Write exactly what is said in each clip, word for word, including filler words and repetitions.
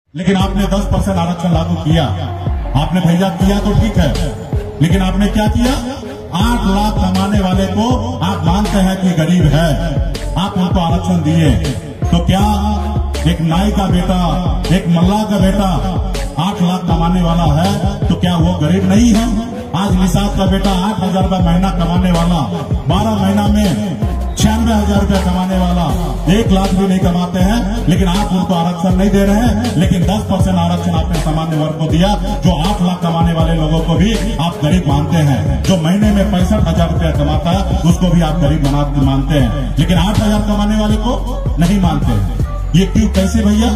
लेकिन आपने दस परसेंट आरक्षण लागू किया। आपने भैया किया तो ठीक है, लेकिन आपने क्या किया? आठ लाख कमाने वाले को आप मानते हैं कि गरीब है, आप उनको आरक्षण दिए। तो क्या एक नाई का बेटा, एक मल्लाह का बेटा आठ लाख कमाने वाला है तो क्या वो गरीब नहीं है? आज निषाद का बेटा आठ हजार रुपया महीना कमाने वाला, बारह महीना में छियानवे हजार रुपया कमाने वाला, एक लाख भी नहीं कमाते हैं, लेकिन आप उनको आरक्षण नहीं दे रहे हैं। लेकिन दस परसेंट आरक्षण आपने सामान्य वर्ग को दिया। जो आठ लाख कमाने वाले लोगों को भी आप गरीब मानते हैं। जो महीने में पैंसठ हजार रुपया कमाता है उसको भी आप गरीब मानते हैं, लेकिन आठ हजार कमाने वाले को नहीं मानते। ये क्यों, कैसे भैया?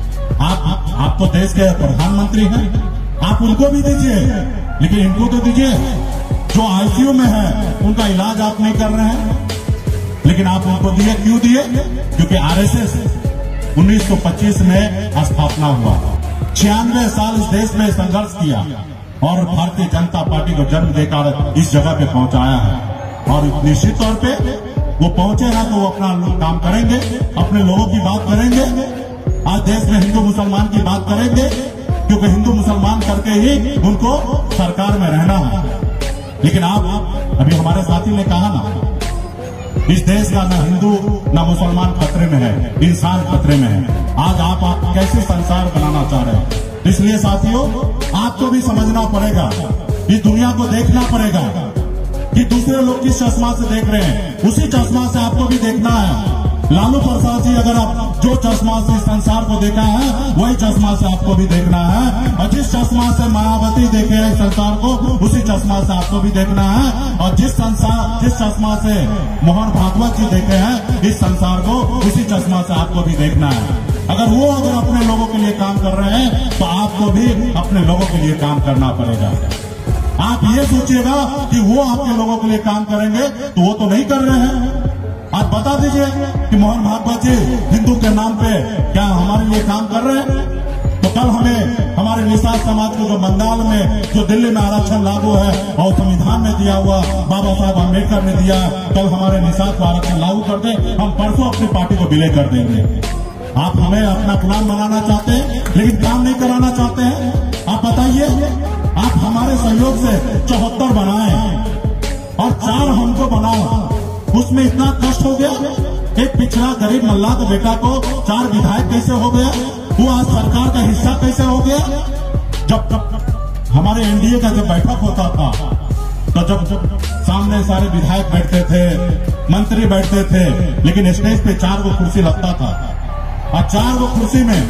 आप आप तो देश के प्रधानमंत्री हैं, आप उनको भी दीजिए, लेकिन इनको तो दीजिए। जो आईसीयू में है उनका इलाज आप नहीं कर रहे हैं, लेकिन आप उनको दिए। क्यों दिए? क्योंकि आरएसएस उन्नीस सौ पच्चीस में स्थापना हुआ, छियानवे साल इस देश में संघर्ष किया और भारतीय जनता पार्टी को जन्म देकर इस जगह पे पहुंचाया है। और निश्चित तौर पे वो पहुंचे हैं तो वो अपना काम करेंगे, अपने लोगों की बात करेंगे। आज देश में हिंदू मुसलमान की बात करेंगे, क्योंकि हिंदू मुसलमान करके ही उनको सरकार में रहना है। लेकिन आप अभी हमारे साथी ने कहा ना, इस देश का ना हिंदू ना मुसलमान खतरे में है, इंसान खतरे में है। आज आप, आप कैसे संसार बनाना चाह रहे हैं? इसलिए साथियों, आपको भी समझना पड़ेगा, इस दुनिया को देखना पड़ेगा कि दूसरे लोग किस चश्मा से देख रहे हैं, उसी चश्मा से आपको भी देखना है। लालू प्रसाद जी, अगर आप जो चश्मा से संसार को देखा है वही चश्मा से आपको भी देखना है, और जिस चश्मा से मायावती देखे है संसार को उसी चश्मा से आपको भी देखना है, और जिस संसार जिस चश्मा से मोहन भागवत जी देखे हैं इस संसार को उसी चश्मा से आपको भी देखना है। अगर वो अगर अपने लोगों के लिए काम कर रहे हैं तो आपको भी अपने लोगों के लिए काम करना पड़ेगा। आप ये सोचिएगा कि वो आपके लोगों के लिए काम करेंगे तो वो तो नहीं कर रहे हैं। आप बता दीजिए कि मोहन भागवत जी हिंदू के नाम पे क्या हमारे लिए काम कर रहे हैं? तो कल हमें हमारे निषाद समाज को जो बंगाल में, जो दिल्ली में आरक्षण लागू है और संविधान में दिया हुआ बाबा साहब अम्बेडकर ने दिया, कल हमारे निषाद को आरक्षण लागू कर दे, हम परसों अपनी पार्टी को विलय कर देंगे। आप हमें अपना गुलाम बनाना चाहते हैं, लेकिन काम नहीं कराना चाहते हैं। आप बताइए, आप हमारे सहयोग से चौहत्तर बनाए और चार हमको बनाओ, उसमें इतना कष्ट हो गया। एक पिछड़ा गरीब मल्लाह के बेटा को चार विधायक कैसे हो गया? वो आज सरकार का हिस्सा कैसे हो गया? जब जब हमारे एनडीए का जब बैठक होता था तो जब जब सामने सारे विधायक बैठते थे, मंत्री बैठते थे, लेकिन स्टेज पे चार गो कुर्सी लगता था, और चार गो कुर्सी में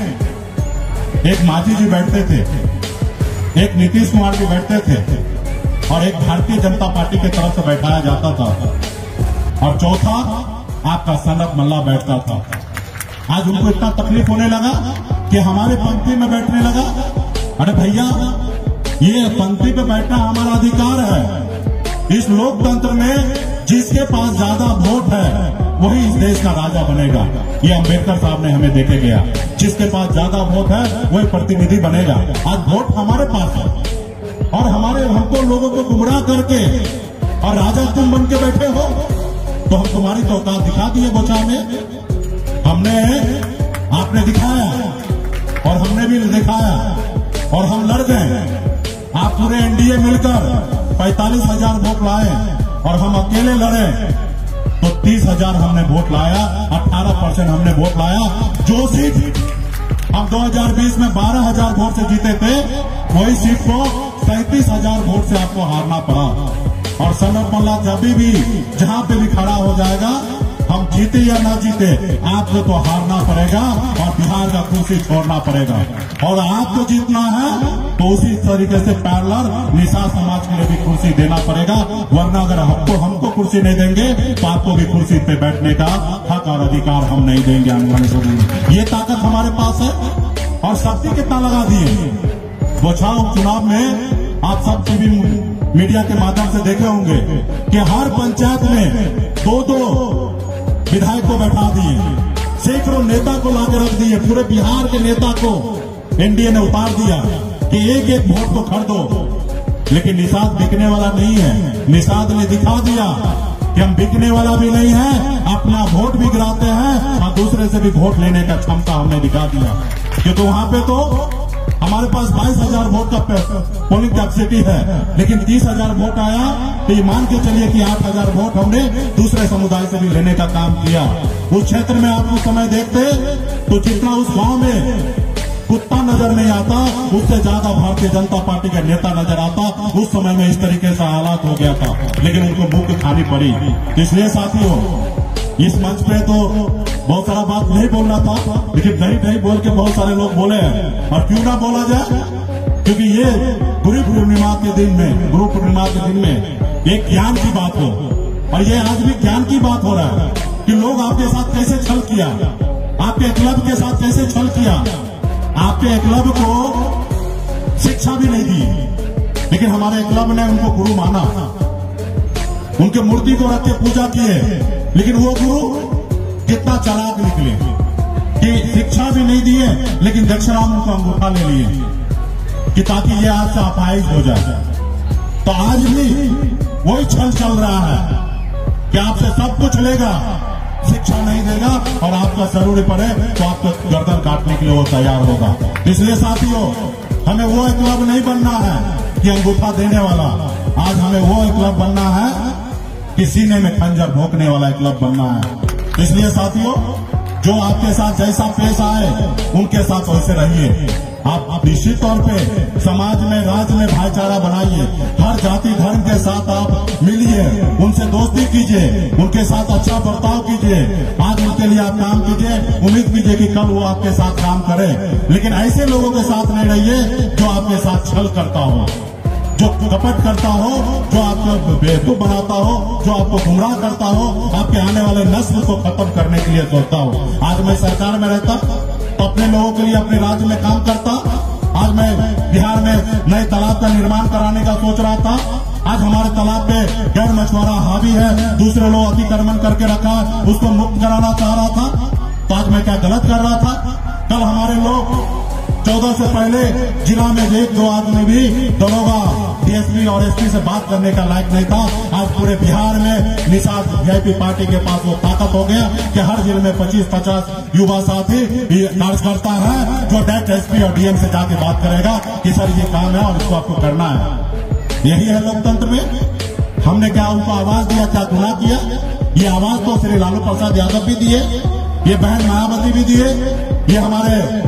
एक मांझी जी बैठते थे, एक नीतीश कुमार जी बैठते थे, और एक भारतीय जनता पार्टी की तरफ से बैठाया जाता था, और चौथा आपका सनत मल्ला बैठता था। आज उनको इतना तकलीफ होने लगा कि हमारे पंक्ति में बैठने लगा। अरे भैया, ये पंक्ति पे बैठना हमारा अधिकार है। इस लोकतंत्र में जिसके पास ज्यादा वोट है वही इस देश का राजा बनेगा। ये अम्बेडकर साहब ने हमें देके गया, जिसके पास ज्यादा वोट है वही प्रतिनिधि बनेगा। आज वोट हमारे पास है, और हमारे हमको लोगों को गुमराह करके और राजा तुम बन के बैठे हो, तो हम तुम्हारी तो औकात दिखा दिए बोचा में। हमने, आपने दिखाया और हमने भी दिखाया और हम लड़ गए। आप पूरे एनडीए मिलकर पैंतालीस हजार वोट लाए और हम अकेले लड़े तो तीस हजार हमने वोट लाया, अठारह परसेंट हमने वोट लाया। जो सीट हम दो हजार बीस में बारह हजार वोट से जीते थे, वही सीट को सैंतीस हजार वोट से आपको हारना पड़ा। और सनत मल्ला जब भी जहां पे भी खड़ा हो जाएगा, हम जीते या ना जीते, आपको तो हारना पड़ेगा और बिहार का कुर्सी छोड़ना पड़ेगा। और आपको जीतना है तो उसी तरीके से पैरेलल निषाद समाज के लिए भी कुर्सी देना पड़ेगा, वरना अगर हमको हमको कुर्सी नहीं देंगे तो आपको भी कुर्सी पे बैठने का हक और अधिकार हम नहीं देंगे आने वाले समय। ये ताकत हमारे पास है। और शक्ति कितना लगा दिए बचाव चुनाव में, आप सब टीवी मीडिया के माध्यम से देखे होंगे कि हर पंचायत में दो दो विधायक को बैठा दिए, सैकड़ों नेता को लाकर रख दिए, पूरे बिहार के नेता को एनडीए ने उतार दिया कि एक एक वोट को खरीदो। लेकिन निषाद बिकने वाला नहीं है। निषाद ने दिखा दिया कि हम बिकने वाला भी नहीं है, अपना वोट भी गिराते हैं और दूसरे से भी वोट लेने का क्षमता हमने दिखा दिया। क्योंकि वहां पे तो हमारे पास बाईस हजार वोट का पोलिंग कैपेसिटी है, लेकिन तीस हजार वोट आया तो ये मान के चलिए कि आठ हजार वोट हमने दूसरे समुदाय से भी लेने का काम किया। उस क्षेत्र में आप उस समय देखते तो जितना उस गांव में कुत्ता नजर नहीं आता, उससे ज्यादा भारतीय जनता पार्टी का नेता नजर आता। उस समय में इस तरीके से हालात हो गया था, लेकिन उनको मुक्ति खानी पड़ी। इसलिए साथियों, इस मंच पे तो बहुत सारा बात नहीं बोलना था, लेकिन नहीं नहीं बोल के बहुत सारे लोग बोले हैं। और क्यों ना बोला जाए, क्योंकि ये गुरु पूर्णिमा के दिन में गुरु पूर्णिमा के दिन में एक ज्ञान की बात हो, और ये आज भी ज्ञान की बात हो रहा है कि लोग आपके साथ कैसे छल किया, आपके क्लब के साथ कैसे छल किया। आपके क्लब को शिक्षा भी नहीं दी, लेकिन हमारे क्लब ने उनको गुरु माना, उनके मूर्ति को रख के पूजा किए, लेकिन वो गुरु कितना चालाक निकले कि शिक्षा भी नहीं दिए, लेकिन दक्षिणाम उनको अंगूठा ले लिए कि ताकि ये आपसे अपाहिज हो जाए। तो आज भी वही छल चल रहा है कि आपसे सब कुछ लेगा, शिक्षा नहीं देगा, और आपका जरूरी पड़े तो आपको गर्दन काटने के लिए वो तैयार होगा। इसलिए साथियों, हमें वो क्लब नहीं बनना है कि अंगूठा देने वाला, आज हमें वो क्लब बनना है कि सीने में खंजर भोंकने वाला क्लब बनना है। इसलिए साथियों, जो आपके साथ जैसा पेश आए उनके साथ वैसे रहिए। आप निश्चित तौर पे समाज में, राज्य में भाईचारा बनाइए। हर जाति धर्म के साथ आप मिलिए, उनसे दोस्ती कीजिए, उनके साथ अच्छा बर्ताव कीजिए। आज उनके लिए आप काम कीजिए, उम्मीद कीजिए कि कल वो आपके साथ काम करे। लेकिन ऐसे लोगों के साथ नहीं रहिए जो आपके साथ छल करता हो, जो कपट करता हो, जो आपको बेवकूफ बनाता हो, जो आपको गुमराह करता हो, आपके आने वाले नस्ल को खत्म करने के लिए सोचता हो। आज मैं सरकार में रहता तो अपने लोगों के लिए अपने राज्य में काम करता। आज मैं बिहार में नए तालाब का निर्माण कराने का सोच रहा था। आज हमारे तालाब पे गैर मछुआरा हावी है, दूसरे लोग अतिक्रमण करके रखा, उसको मुक्त कराना चाह रहा था। तो आज मैं क्या गलत कर रहा था? कल हमारे लोग चौदह से पहले जिला में एक दो आदमी भी दरोगा, डीएसपी और एसपी से बात करने का लायक नहीं था। आज पूरे बिहार में निषाद वीआईपी पार्टी के पास वो ताकत हो गया कि हर जिले में पच्चीस पचास युवा साथी कार्यकर्ता है जो डायरेक्ट एसपी और डीएम से जाके बात करेगा कि सर ये काम है और इसको आपको करना है। यही है लोकतंत्र में। हमने क्या उनको आवाज दिया, क्या गुनाह किया? ये आवाज तो श्री लालू प्रसाद यादव भी दिए, ये बहन मायावती भी दिए, ये हमारे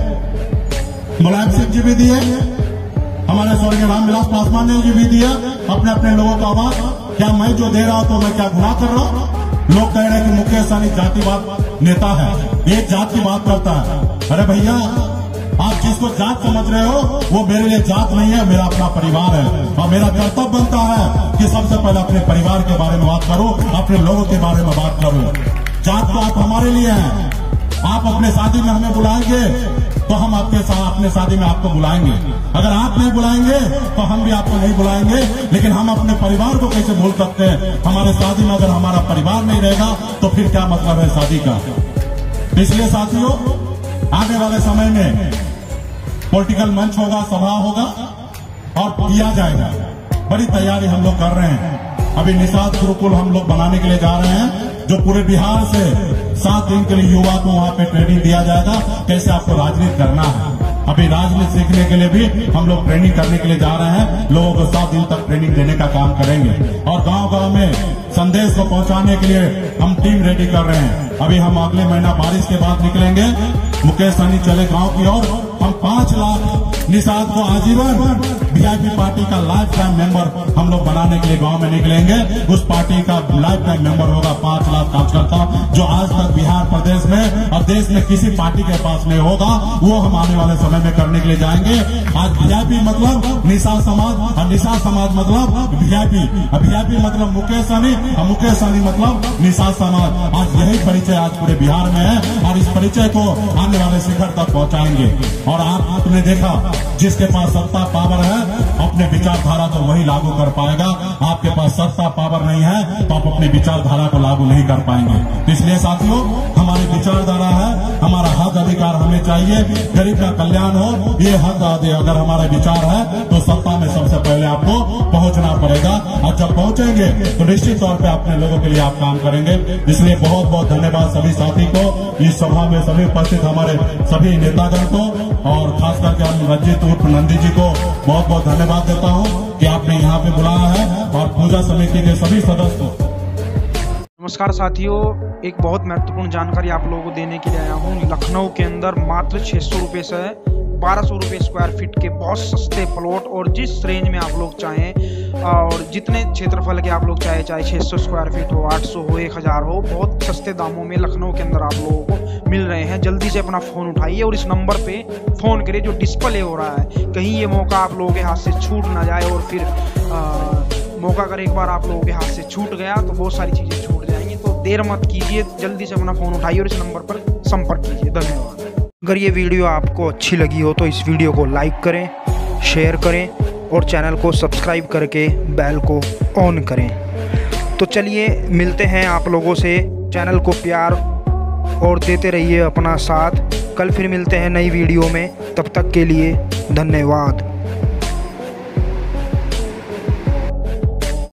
मुलायम सिंह जी भी दिए, हमारे स्वर्गीय रामविलास पासवान जी भी दिया अपने अपने लोगों का आवाज। क्या मैं जो दे रहा हूं तो मैं क्या गुनाह कर रहा हूं? लोग कह रहे हैं कि मुकेश सहनी जातिवाद नेता है, एक जात की बात करता है। अरे भैया, आप जिसको जात समझ रहे हो वो मेरे लिए जात नहीं है, मेरा अपना परिवार है। और मेरा कर्तव्य बनता है कि सबसे पहले अपने परिवार के बारे में बात करो, अपने लोगों के बारे में बात करो। जात तो आप हमारे लिए हैं। आप अपने शादी में हमें बुलाएंगे तो हम आपके साथ अपने शादी में आपको बुलाएंगे। अगर आप नहीं बुलाएंगे तो हम भी आपको नहीं बुलाएंगे। लेकिन हम अपने परिवार को कैसे भूल सकते हैं? हमारे शादी में अगर हमारा परिवार नहीं रहेगा तो फिर क्या मतलब है शादी का? इसलिए साथियों, आने वाले समय में पॉलिटिकल मंच होगा, सभा होगा और किया जाएगा। बड़ी तैयारी हम लोग कर रहे हैं। अभी निषाद गुरुकुल हम लोग बनाने के लिए जा रहे हैं, जो पूरे बिहार से सात दिन के लिए युवा को वहां पे ट्रेनिंग दिया जाएगा कैसे आपको राजनीति करना है। अभी राजनीति सीखने के लिए भी हम लोग ट्रेनिंग करने के लिए जा रहे हैं। लोगों को सात दिन तक ट्रेनिंग देने का काम करेंगे और गांव गांव में संदेश को पहुंचाने के लिए हम टीम रेडी कर रहे हैं। अभी हम अगले महीना बारिश के बाद निकलेंगे, मुकेश सहनी चले गांव की ओर। हम पांच लाख निषाद को आजीवन वीआईपी पार्टी का लाइफ टाइम मेंबर हम लोग बनाने के लिए गांव में निकलेंगे। उस पार्टी का लाइफ टाइम मेंबर होगा पांच लाख कार्यकर्ता, जो आज तक बिहार प्रदेश में और देश में किसी पार्टी के पास नहीं होगा। वो हम आने वाले समय में करने के लिए जाएंगे। आज वीआईपी मतलब निषाद समाज और निषाद समाज मतलब वीआईपी, वीआईपी मतलब मुकेश सहनी और मुकेश सहनी मतलब निषाद समाज। आज यही परिचय आज पूरे बिहार में है और इस परिचय को आने वाले शिखर तक पहुंचाएंगे। और आप आपने देखा, जिसके पास सत्ता पावर है अपने विचारधारा तो वही लागू कर पाएगा। आप आपके पास सत्ता पावर नहीं है तो आप अपनी विचारधारा को लागू नहीं कर पाएंगे। तो इसलिए साथियों, हमारी विचारधारा है, हमारा हक अधिकार हमें चाहिए, गरीब का कल्याण हो, ये हक अगर हमारा विचार है तो सत्ता में सबसे पहले आपको पहुंचना पड़ेगा, और जब पहुंचेंगे तो निश्चित तौर पे अपने लोगों के लिए आप काम करेंगे। इसलिए बहुत बहुत धन्यवाद सभी साथी को, इस सभा में सभी उपस्थित हमारे सभी नेतागण को, और खास करके हम रंजीत उर्फ नंदी जी को बहुत बहुत धन्यवाद देता हूं कि आपने यहाँ पे बुलाया है, और पूजा समिति के सभी सदस्य को। नमस्कार साथियों, एक बहुत महत्वपूर्ण जानकारी आप लोगों को देने के लिए आया हूँ। लखनऊ के अंदर मात्र छह सौ रुपये से बारह सौ रुपये स्क्वायर फीट के बहुत सस्ते प्लॉट, और जिस रेंज में आप लोग चाहें और जितने क्षेत्रफल के आप लोग चाहे चाहे छह सौ स्क्वायर फीट हो, आठ सौ हो, एक हज़ार हो, बहुत सस्ते दामों में लखनऊ के अंदर आप लोगों को मिल रहे हैं। जल्दी से अपना फ़ोन उठाइए और इस नंबर पे फ़ोन करिए जो डिस्प्ले हो रहा है। कहीं ये मौका आप लोगों के हाथ से छूट ना जाए, और फिर आ, मौका अगर एक बार आप लोगों के हाथ से छूट गया तो बहुत सारी चीज़ें छूट जाएंगी। तो देर मत कीजिए, जल्दी से अपना फ़ोन उठाइए और इस नंबर पर संपर्क कीजिए। धन्यवाद। अगर ये वीडियो आपको अच्छी लगी हो तो इस वीडियो को लाइक करें, शेयर करें और चैनल को सब्सक्राइब करके बेल को ऑन करें। तो चलिए मिलते हैं आप लोगों से, चैनल को प्यार और देते रहिए अपना साथ। कल फिर मिलते हैं नई वीडियो में, तब तक के लिए धन्यवाद।